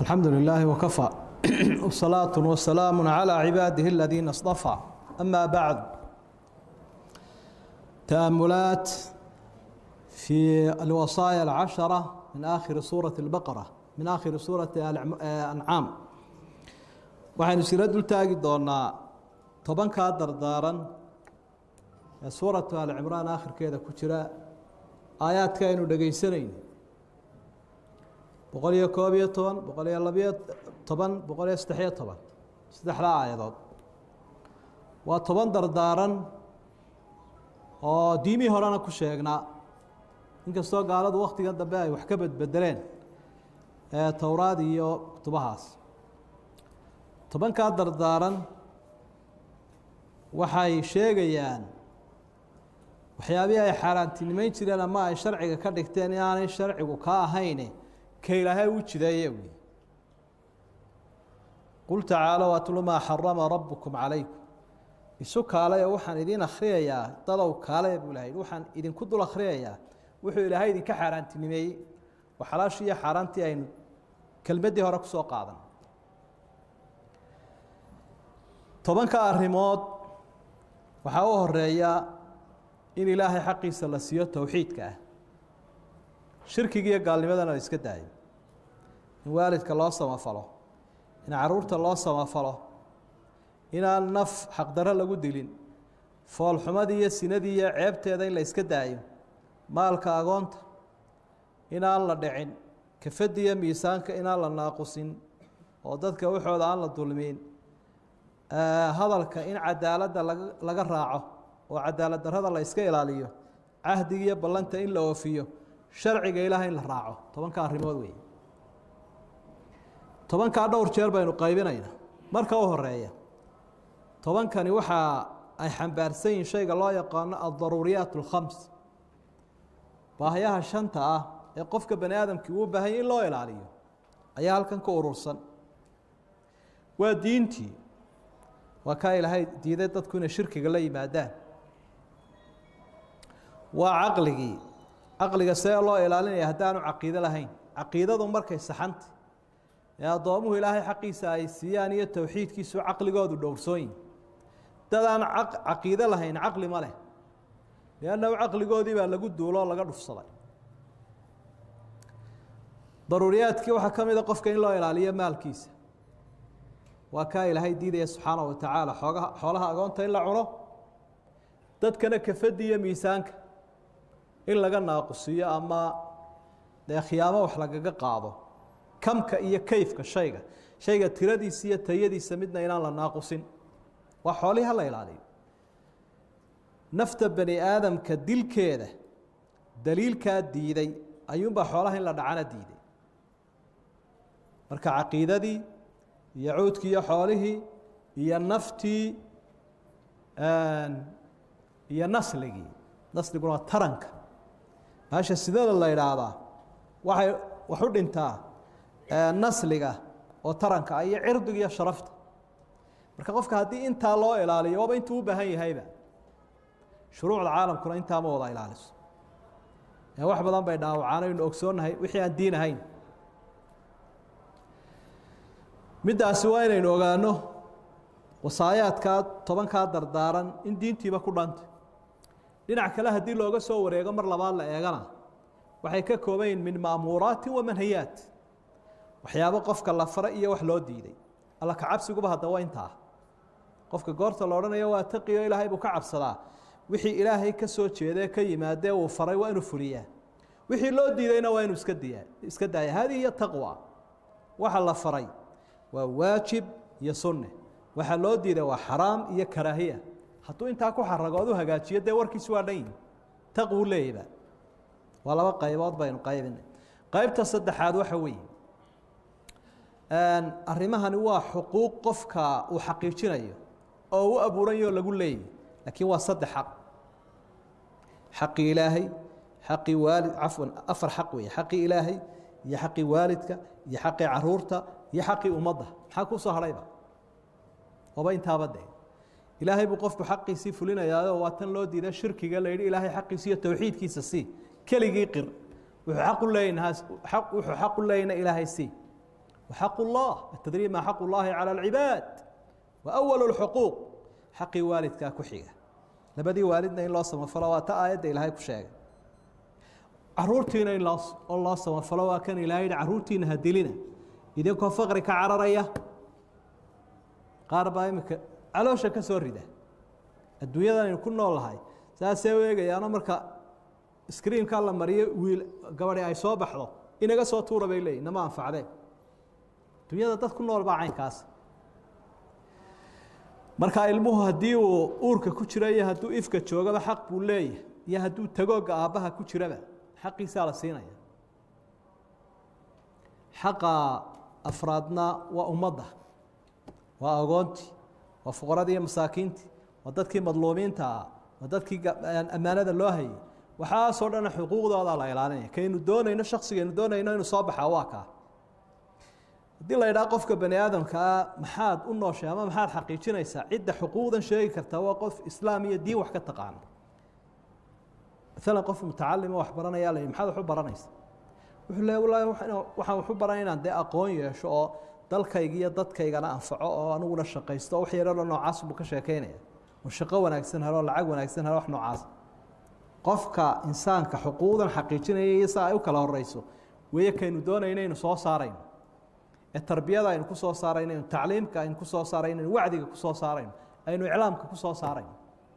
الحمد لله وكفى والصلاة والسلام على عباده الذين اصطفى. أما بعد، تأملات في الوصايا العشرة من آخر سورة البقرة، من آخر سورة الأنعام. waxaynu sila dul taagi doonaa tobanka dardaaran ee suuratu al-Imraan aakhirkeeda ku jira aayaadka aynu dhageysanayno 112 112 saddexda aayadood waa toban dardaaran oo diimi horena ku sheegnaa inkastoo gaaladu waqtiga dambe ay wax ka bedbedeleen ee Tawraad iyo kutubahaas. tobanka dardaaran waxay sheegayaan waxyaabaha ay xaaraantinimeyn jireen ama ay sharciga ka dhigteen inaanay sharcigu ka ahayn ka Ilaahay u jideeyay. qul ta'ala wa atlu ma harrama rabbukum alaykum, isu kaalay waxaan idin akhriyayaa dadaw kaalay buu Ilaahay waxaan idin ku dul akhriyayaa wuxuu Ilaahay idin ka xaaraantinimeeyay waxalaashiya xaaraantii aynu kelmadii hore ku soo qaadan. tobanka arrimood waxaa u horeeya in Ilaahay xaqiisa la siiyo tawxiidka ah, shirkiga iyo gaalnimadana la iska daayo, in waalidka loo samafalo, in caruurta loo samafalo, inaan naf xaqdaro lagu dilin, foolxumadii iyo sinadii iyo ceebteeda in la iska daayo, maalka agoonta inaan la dhicin, kafadda iyo miisaanka inaan la naaqusin oo dadka waxooda aan la dulmin, hadalka in cadaaladda laga raaco oo cadaalad darrada la iska ilaaliyo, cahdiga iyo ballanta in la oofiyo, sharciga Ilaahay in la raaco. tobanka arrimood weeye. tobanka dhowr jeer baynu qaybinaynaa. marka u horeeya tobankani waxa ay xambaarsan yihiin shayga loo yaqaano ad-daruuriyaat al-khams, baahiyaha shanta ah ee qofka bani aadamkii uu baahan yahay in loo ilaaliyo ayaa halkan ka urursan. waa diintii, waa ka Ilaahay diiday dadku inay shirkiga la yimaadaan. waa caqliga see loo ilaalinaya haddaanu caqiido lahayn. caqiidadu markay saxanta ee addoomuhu Ilaahay xaqiisa ay siiyaan iyo tawxiidkiisu caqligoodu dhowrsoon yihin. dadaan caqiido lahayn caqli ma leh, liannahu caqligoodii baa lagu duulo oo laga dhufsaday. daruuriyaadkii waxaa ka mid a qofka in loo ilaaliyo maalkiisa. waa ka Ilaahay diidaya subxaanahu wa tacaala xoolaha agoonta in la cuno, dadkana kafadda iyo miisaanka in laga naaqusiyo ama dee khiyaamo wax lagaga qaado, kamka iyo kayfka shayga tiradiisa iyo tayadiisa midna inaan la naaqusin. waa xoolihi la ilaaliyo. nafta bani aadamka dilkeeda daliilkaa diiday ayuunbaa xoolaha in la dhacana diiday. marka caqiidadii iyo cuudkii iyo xoolihii iyo naftii iyo nasligii. nasliguna waa taranka. maasha sidada la yidhaahdaa waxay wax u dhintaa nasliga oo taranka iyo cirdiga iyo sharafta. marka qofka haddii intaa loo ilaaliyo waaba intuu u baahan yahayba. shuruucda caalamkuna intaa ma wada ilaaliso. wax badan bay dhaawacaan aynu ogsoonnahay wixii aan diin ahayn. middaasi waa inaynu ogaano wasaayaadkaa tobankaa dardaaran in diintiiba ku dhantay. dhinac kale haddii looga soo wareego mar labaad la eegana waxay ka kooban yihiin min ma'muuraati wa manhiyaat, waxyaabo qofka la faray iyo wax loo diiday. alla ka cabsiguba hadda waa intaa. qofka goorta la odhanayo waa taqiyo Ilaahay buu ka cabsadaa, wixii Ilaahay ka soo jeedee ka yimaadee uu faray waa inuu fuliyaa, wixii loo diidayna waa inuu iska daaya. hadihi hiya taqwa. waxa la faray waa waajib iyo sunne, waxa loo diiday waa xaraam iyo karaahiya. hadduu intaa ku xaragoodu hagaajiyo dee warkiisu waa dhan yihin. taqwu leeyba. waa laba qaybood baynu qaybinay. qaybta saddexaad waxa weeye arrimahani waa xuquuq qofka uu xaqiijinayo oo u abuurayo lagu leeyahay, laakiin waa saddex xaq. xaqi Ilaahay, xaqi waalid, afwan afar xaq weeye. xaqi Ilaahay iyo xaqi waalidka iyo xaqi caruurta iyo xaqi ummadda. maxaa ku soo hadhayba waba intaaba dee ilaahay buu qofku xaqiisii fulinayaa. waa tan loo diiday shirkiga la yidhi ilaahay xaqiisa iyo tawxiidkiisa keligii qir. wuxuu xaq u leeyahay ilaahay وحق الله التدري ما حق الله على العباد وأول الحقوق حق والدك كحية لبدي والدنا إن الله سما فلوات آية إلهي كشاة عرورتنا إن الله سما فلوات كان إلهي عرورتنا هدلنا إذا كان فقرك عررية قارب أيمك على شك سورده الدنيا ذا يكون الله هاي سأسوي أنا مركا سكرين كلا مريء ويل قبل أي صباح له إن جا صوتورة بيلي إنما أنفع ذي الدنيا ذا تكون الله بعين كاس marka ilmuhu hadii uu uurka ku jiray haduu ifka joogaba xaq buu leeyahay iyo haduu tagoog aabaha ku jiraba xaqiisa la siinaya xaqa afraadna waa ummadda waa agoonti waa fuqaradii masaakiinti waa dadkii madluumiinta waa dadkii amaanada loo hayay waxa soo dhan xuquuqdooda la ilaalinaya kaynu doonayno shakhsigeenu doonayno inuu soo baxaa waa ka hadii la yiraahdo qofka bani aadamka maxaad u nooshay ama maxaad xaqiijinaysaa cidda xuquuqdan sheegi karta waa qof islaamiya diin wax ka taqaan مثلا qof mutacallim wax baranaya la maxaad wax u baranaysaa wuxuu leeyahay wallahi waxaan wax u baranaynaa de aqoon yeesho oo dalkayga iyo dadkaygana anfaco oo aniguna shaqaysto wax yar oo noocaas buu ka sheekeynaya oo shaqo wanaagsan helo lacag wanaagsan helo wax noocaas qofka insaanka xuquuqdan xaqiijinaya iyo saa ay u kala horeyso weeye kaynu doonayno inuu soo saarayno التربية أين كسر صارين التعليم كأين كسر صارين الوعد كسر صارين أين إعلام كسر صارين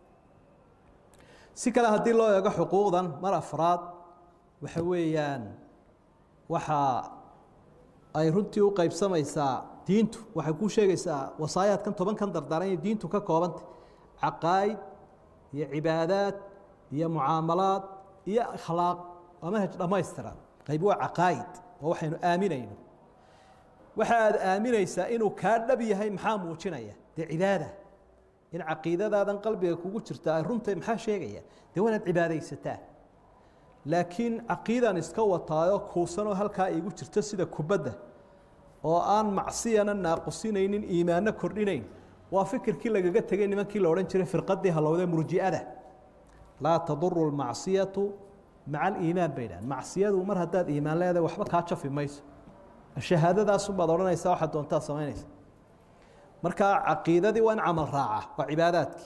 سكلا هدي الله يجا حقوقا مرة أفراد وحويان وحا أي رنتي وقيب سما يسا دينتو وحكو شيء يسا وصايات كان طبعا كان دردارين دينتو ككوبنت عقائد هي عبادات هي معاملات هي أخلاق ومنهج ما يسترى قيبوا عقائد وحين آمنين waxaad aaminaysaa inuu ka dhab yahay maxaa muujinaya cibaada in aqeedadaadan qalbiga kugu jirta ay runtii maxaa sheegaya wanaad cibaadaysataa laakiin aqeedan iska wataayo kuusanoo halkaa igu jirta sida kubadda oo aan macsiyana naaqosinaynin iimaanna kordhinayn waa fikirkii lagaga tagay nimankii la oran jiray firqadii halowda murji'ada la tadurru al-ma'siyatu ma'a al-iimaan baynaan macsiyadu mar hadaad iimaan leedahay waxba ka jafi mayso الشهادة سبحان الله واحد دونتا سمينيس مركا عقيدتي وان عمل راعة وعباداتك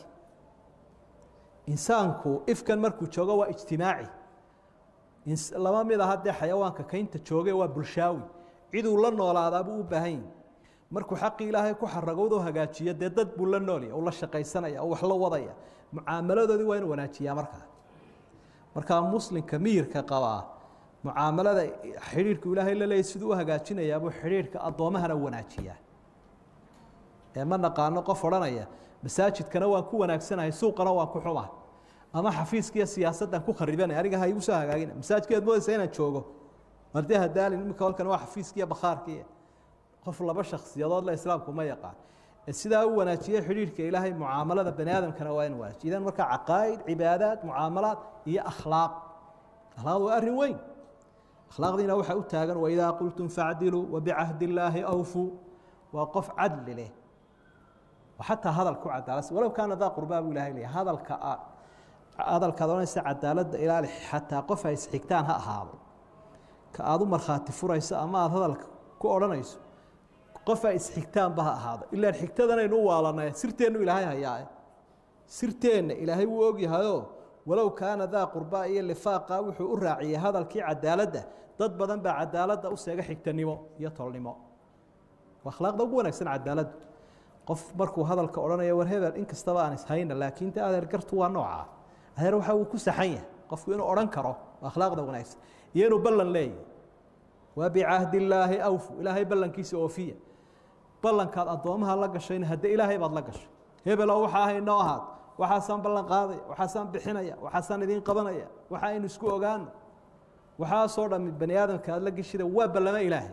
إنسانكو إفكان مركو تشوغا واجتماعي لما ميدا هادي حيوانك كاين تشوغا وبلشاوي عيدو لنو على أبو بهين مركو حقي إلهي كو حرقودو هقاتشية ديدد بولنولي أو الله شقيسانيا أو حلو وضيا معاملة دي وين وناتشيا مركا مسلم كمير كقواه معاملة حريرك إلهي إلا يسدوها قاتشنا يا أبو حريرك أضوامها نوناتشيا ما نقارن قفرنا يا مساجد كنوا كو ناكسنا سوق نوا كو حوا أما حفيز كيا سياسة كو خربنا أرجع هاي وسها قاعدين مساجد كده مو سينا تشوجو مردها دال إنك قال كنوا حفيز كيا بخار كيا قف الله بشخص يضاد الله إسلام كما يقع السيدا هو ناتشيا حريرك إلهي معاملة بني آدم كنوا وين واش إذا مركع عقائد عبادات معاملات هي أخلاق أخلاق وأرن وين أخلاق دينا وحا أتاقن وإذا قلتم فاعدلوا وبعهد الله أوفوا وقف عدل له وحتى هذا الكعد ولو كان ذا قرباب إلهي له هذا الكذون عدالة إلى حتى قف يسحكتان هذا كأذو مرخات فريس أما هذا الكورنيس قف يسحكتان بها هذا إلا الحكتان ينوى لنا سرتين إلهي هيا سرتين إلهي ووقي هذا ولو كان ذا قرباء اللي فاقا وحو الراعي هذا الكي عدالته ضد بدن بعدالته أسيغا حكتنمو يطولنمو واخلاق ذا ونكسن عدالته قف مركو هذا الكورنا يا ورهبل إنك استبان إسهين لكن أنت هذا الكرتوا نوعا هذا روحه وكسحية قف ينو أورنكره واخلاق ذا ونكسن ينو بلن لي وبعهد الله أوفوا إلهي بلن كيس أوفية بلن كان أضوامها لقشين هدى إلهي بعد لقش هبل أوحاها النوهات وحسن بلن قاضي وحسن بحنايا وحسن دين قبنايا وحين اسكو اوغان وحا صوره من بني ادم كان لقي شيء وبلما الهي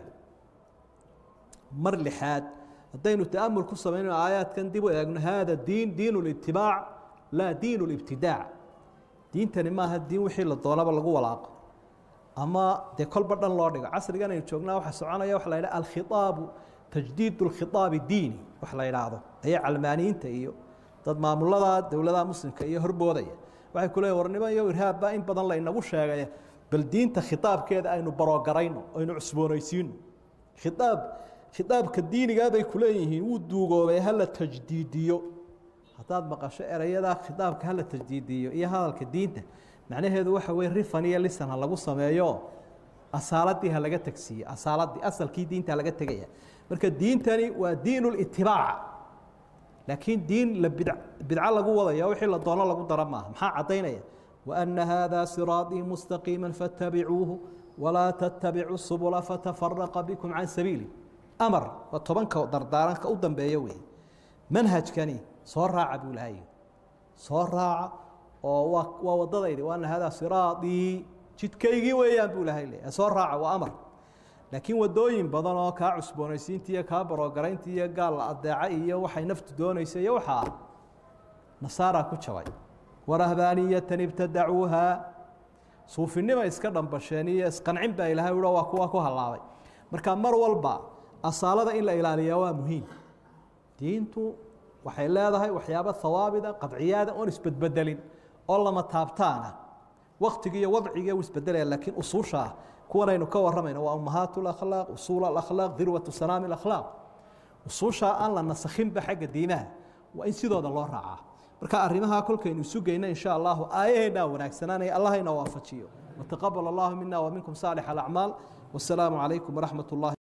مر لحاد هدينو تامل كسمين ايات كان ديبو اغنا هذا الدين دين الاتباع لا دين الابتداع دين تاني ما هدين وحي لا دولبا لغو ولاق اما دي كل بدن لو دغ عصريغان ay joogna waxa soconaya wax la yiraahdo al khitab tajdid al khitab ad-dini wax la yiraahdo ay calmaaniinta iyo dad maamulada dawladda muslimka iyo horboodaya waxay ku leeyahay warnimo iyo irhaab in badan la inagu sheegay bal diinta khitaabkeeda aynu barogarayno aynu cusboonaysiino khitaab khitaabka diiniga bay ku leeyihiin uu duugoobay hal tajdiidiyo hadaad maqasho erayada khitaabka hal tajdiidiyo iyo hadalka diinta macnaheedu waxa weey rifan iyo lisan lagu sameeyo asaaladii laga tagsiyo asaaladii asalkii diinta laga tagaya marka diintani waa diinul itibaac laakiin diin la bidca lagu wadayo wixii la doono lagu darama maxaa cadeynaya wa anna hada siraati mustaqiman fattabi'uuhu wala tattabi'u subula fatafarraqa bikum an sabili amar wa tobanka dardaaranka u dambeeyo weey manhajkani soo raaca buu lahayd soo raaca oo waa wadadaydi wa anna hada siraati jidkaygii weeyaan buu lahayd soo raaca waa amar laakiin wadooyin badan oo ka cusboonaysiintii iyo ka barogarayntii iyo gaal la adeeca iyo waxay naftu doonaysay iyo waxa nasaara ku jabay warahbaaniyatan ibtadacuuha suufinima iska dhambasheen iyo isqancin baa ilaahay u waa kuwa ku halaabay marka mar walba asaalada in la ilaaliyo waa muhiim diintu waxay leedahay waxyaabo thawaabida qadciyaada oo isbadbedelin oo lama taabtaana waqtiga iyo wadciga uu isbedelay laakiin usuusha kuwanaynu ka waramayno waa ummahatul akhlaaq usul al akhlaaq dirwatu sanam al akhlaaq usuusha aan la nasakhin ba xagga diinaha waa in sidooda loo raacaa marka arrimaha kulkaynu sugayna insha Allah aayaheena wanaagsanaan ay Allah ina waafajiyo wa taqabbal Allah minna wa minkum salih al a'mal wassalamu alaykum wa rahmatullahi